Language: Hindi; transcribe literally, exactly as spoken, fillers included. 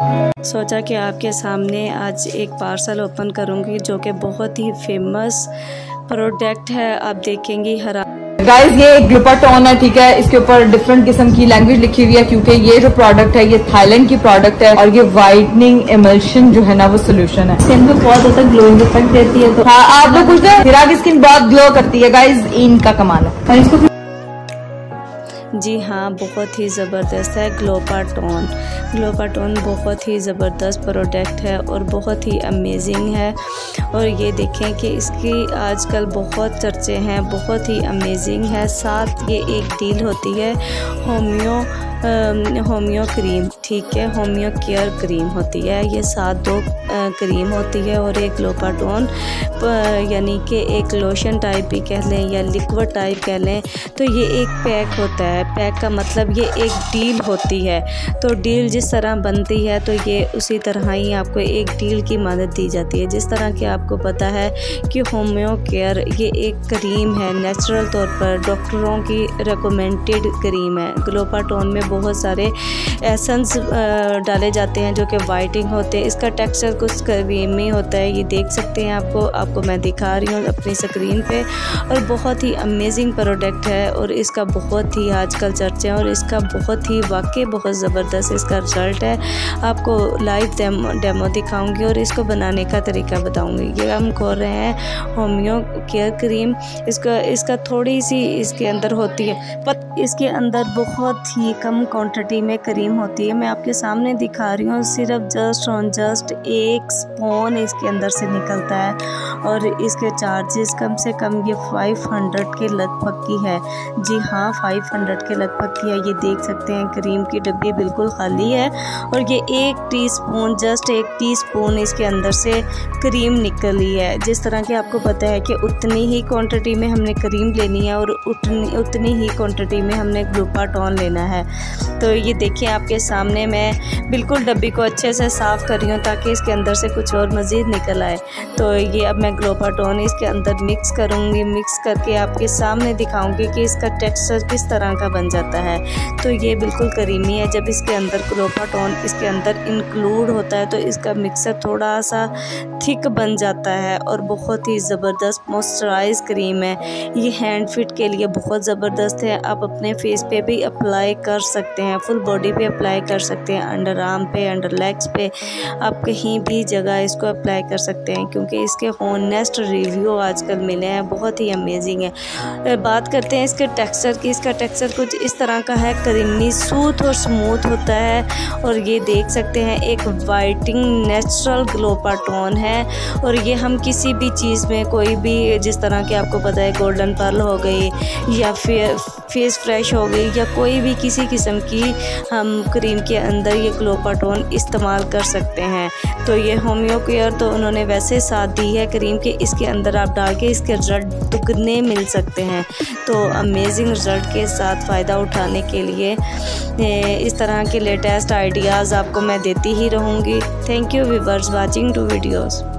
सोचा कि आपके सामने आज एक पार्सल ओपन करूंगी जो कि बहुत ही फेमस प्रोडक्ट है। आप देखेंगी हरा गाइस ये एक ग्लूटाटोन है, ठीक है। इसके ऊपर डिफरेंट किस्म की लैंग्वेज लिखी हुई है क्योंकि ये जो प्रोडक्ट है ये थाईलैंड की प्रोडक्ट है और ये वाइटनिंग इमल्शन जो है ना वो सोल्यूशन है। स्किन को बहुत ज्यादा ग्लोइंग इफेक्ट देती है। तो हाँ, आप लोग कुछ हिरा की स्किन बहुत ग्लो करती है गाइस, इनका कमाल है। और इसको जी हाँ, बहुत ही ज़बरदस्त है ग्लूटाटोन। ग्लूटाटोन बहुत ही ज़बरदस्त प्रोडक्ट है और बहुत ही अमेजिंग है। और ये देखें कि इसकी आजकल बहुत चर्चे हैं, बहुत ही अमेजिंग है। साथ ये एक डील होती है होमियो होमियो क्रीम, ठीक है, होमियो केयर क्रीम होती है। ये साथ दो क्रीम होती है और एक ग्लूटाटोन यानी कि एक लोशन टाइप भी कह लें या लिक्विड टाइप कह लें। तो ये एक पैक होता है। पैक का मतलब ये एक डील होती है। तो डील जिस तरह बनती है तो ये उसी तरह ही आपको एक डील की मदद दी जाती है। जिस तरह कि आपको पता है कि होमियो केयर ये एक क्रीम है, नेचुरल तौर पर डॉक्टरों की रिकमेंडेड क्रीम है। ग्लूटाटोन में बहुत सारे एसेंस डाले जाते हैं जो कि वाइटिंग होते हैं। इसका टेक्सचर कुछ क्रीमी होता है, ये देख सकते हैं। आपको आपको मैं दिखा रही हूँ अपनी स्क्रीन पे। और बहुत ही अमेजिंग प्रोडक्ट है और इसका बहुत ही आजकल चर्चे हैं और इसका बहुत ही वाकई बहुत ज़बरदस्त इसका रिज़ल्ट है। आपको लाइव डेमो डेमो दिखाऊंगी और इसको बनाने का तरीका बताऊंगी। ये हम खोल रहे हैं होमियो केयर क्रीम। इसका इसका थोड़ी सी इसके अंदर होती है, पर इसके अंदर बहुत ही कम क्वांटिटी में क्रीम होती है। मैं आपके सामने दिखा रही हूँ, सिर्फ जस्ट ऑन जस्ट एक स्पून इसके अंदर से निकलता है और इसके चार्जेस कम से कम ये पाँच सौ के लगभग की है। जी हाँ, पाँच सौ के लगभग की है। ये देख सकते हैं क्रीम की डब्बी बिल्कुल खाली है और ये एक टीस्पून जस्ट एक टीस्पून इसके अंदर से क्रीम निकली है। जिस तरह कि आपको पता है कि उतनी ही क्वांटिटी में हमने क्रीम लेनी है और उतनी उतनी ही क्वांटिटी में हमने ग्लूटाटोन लेना है। तो ये देखिए आपके सामने मैं बिल्कुल डब्बी को अच्छे से साफ़ कर रही हूँ ताकि इसके अंदर से कुछ और मज़ीद निकल आए। तो ये अब मैं ग्लूटाटोन इसके अंदर मिक्स करूँगी। मिक्स करके आपके सामने दिखाऊँगी कि इसका टेक्सचर किस तरह का बन जाता है। तो ये बिल्कुल करीमी है। जब इसके अंदर ग्लूटाटोन इसके अंदर इंक्लूड होता है तो इसका मिक्सर थोड़ा सा थिक बन जाता है और बहुत ही ज़बरदस्त मॉइस्चराइज क्रीम है। ये हैंड फिट के लिए बहुत ज़बरदस्त है। आप अपने फेस पे भी अप्लाई कर सकते हैं, फुल बॉडी पे अप्लाई कर सकते हैं, अंडर आर्म पे, अंडर लेग्स पे, आप कहीं भी जगह इसको अप्लाई कर सकते हैं क्योंकि इसके हॉनेस्ट रिव्यू आजकल मिले हैं, बहुत ही अमेजिंग है। बात करते हैं इसके टेक्सचर की। इसका टेक्सचर कुछ इस तरह का है, क्रीमी सूथ और स्मूथ होता है। और ये देख सकते हैं एक वाइटिंग नेचुरल ग्लूटाटोन है और ये हम किसी भी चीज़ में कोई भी, जिस तरह के आपको पता है गोल्डन पर्ल हो गई या फिर फेस फ्रेश हो गई या कोई भी किसी किस्म की हम क्रीम के अंदर ये ग्लूटाटोन इस्तेमाल कर सकते हैं। तो ये होमियो केयर तो उन्होंने वैसे साथ दी है क्रीम के, इसके अंदर आप डाल के इसके रिजल्ट दुगने मिल सकते हैं। तो अमेजिंग रिजल्ट के साथ फ़ायदा उठाने के लिए इस तरह के लेटेस्ट आइडियाज़ आपको मैं देती ही रहूँगी। Thank you viewers watching to videos.